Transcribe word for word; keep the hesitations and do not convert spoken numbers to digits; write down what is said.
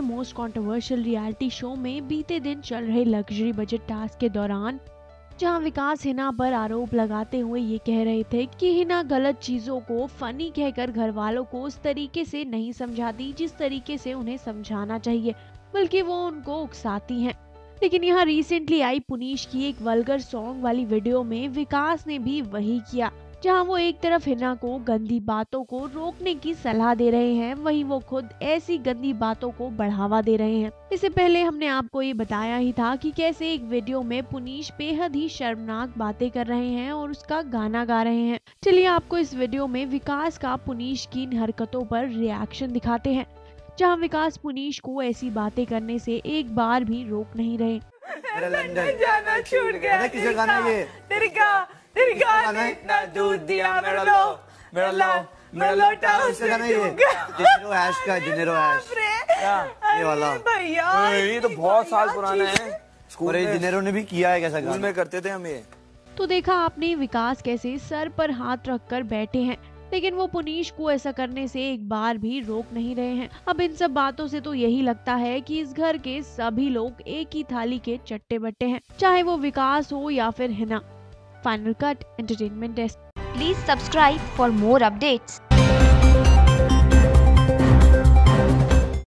Most controversial reality show में बीते दिन चल रहे लग्जरी बजट टास्क के दौरान, जहां विकास हिना पर आरोप लगाते हुए ये कह रहे थे कि हिना गलत चीजों को फनी कहकर घर वालों को उस तरीके से नहीं समझाती जिस तरीके से उन्हें समझाना चाहिए, बल्कि वो उनको उकसाती हैं। लेकिन यहाँ रिसेंटली आई पुनीश की एक वल्गर सॉन्ग वाली वीडियो में विकास ने भी वही किया, जहां वो एक तरफ हिना को गंदी बातों को रोकने की सलाह दे रहे हैं, वहीं वो खुद ऐसी गंदी बातों को बढ़ावा दे रहे हैं। इससे पहले हमने आपको ये बताया ही था कि कैसे एक वीडियो में पुनीश बेहद ही शर्मनाक बातें कर रहे हैं और उसका गाना गा रहे हैं। चलिए आपको इस वीडियो में विकास का पुनीश की इन हरकतों पर रिएक्शन दिखाते हैं, जहां विकास पुनीश को ऐसी बातें करने से एक बार भी रोक नहीं रहे। मेरा लंदन जाना छूट गया, किसका गाना है ये? तेरी का तेरी का ने इतना दूध दिया, मेरा लो मेरा लो मेरा लोटा उससे गाना ये जिनेरो ऐश का जिनेरो ऐश ये वाला भैया, ये तो बहुत साल पुराना है। स्कूल में जिनेरो ने भी किया है कैसा गाना में करते थे हम ये। तो देखा आपने विकास कैसे सर पर हाथ रखकर बैठे हैं, लेकिन वो पुनीश को ऐसा करने से एक बार भी रोक नहीं रहे हैं। अब इन सब बातों से तो यही लगता है कि इस घर के सभी लोग एक ही थाली के चट्टे बट्टे हैं, चाहे वो विकास हो या फिर Hina. Final cut entertainment desk. Please subscribe for more updates.